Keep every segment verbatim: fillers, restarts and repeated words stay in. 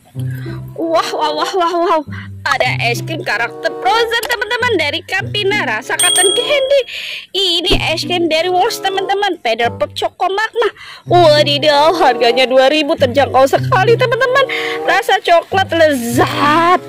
Wah, wah, wah, wah, wow. Ada es krim karakter Frozen teman-teman dari Campina rasa cotton candy. Ini es krim dari Walls teman-teman, Feather Pop Choco Magma. Wadidaw, harganya dua ribu, terjangkau sekali teman-teman. Rasa coklat lezat,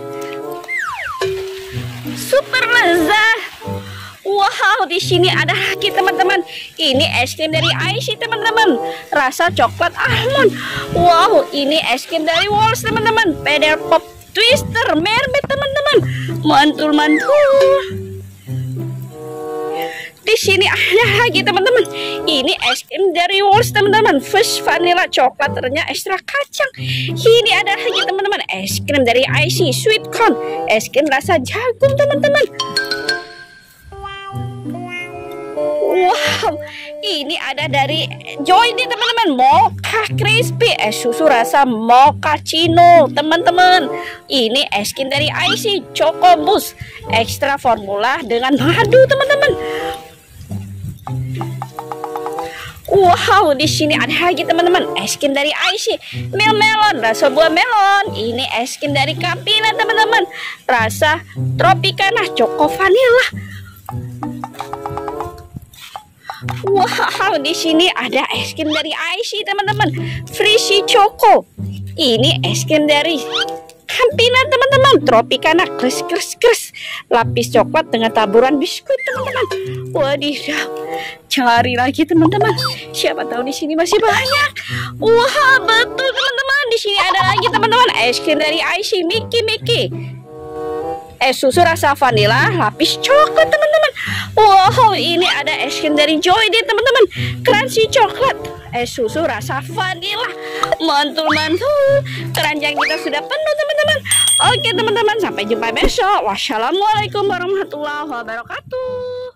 super lezat. Wow, di sini ada lagi teman-teman. Ini es krim dari Icy teman-teman, rasa coklat almond. Wow, ini es krim dari Walls teman-teman, Feather Pop Twister Mermaid teman-teman, mantul-mantul. Di sini ada lagi teman-teman. Ini es krim dari Walls teman-teman, Fresh Vanilla coklat renyah ekstra kacang. Ini ada lagi teman-teman, es krim dari Icy Sweet Corn, es krim rasa jagung teman-teman. Wow, ini ada dari Joy nih teman-teman, Mocha Crispy, es susu rasa mochaccino teman-teman. Ini es krim dari Icy Choco Boost ekstra formula dengan madu teman-teman. Wow, di sini ada lagi teman-teman, es krim dari Icy Mel Melon rasa buah melon. Ini es krim dari Campina teman-teman, rasa Tropicana Choco Vanilla. Wow, di sini ada es krim dari Icy teman-teman, Frisky Choco. Ini es krim dari Campina teman-teman, Tropicana Kris Kris Kris, lapis coklat dengan taburan biskuit teman-teman. Wadidaw, cari lagi teman-teman. Siapa tahu di sini masih banyak. Wah, betul teman-teman. Di sini ada lagi teman-teman, es krim dari Icy Mickey Mickey, es susu rasa vanila lapis coklat teman-teman. Wow, ini ada es krim dari Joy deh teman-teman, crunchy coklat es susu rasa vanila, mantul-mantul. Keranjang kita sudah penuh teman-teman. Oke teman-teman, sampai jumpa besok. Wassalamualaikum warahmatullahi wabarakatuh.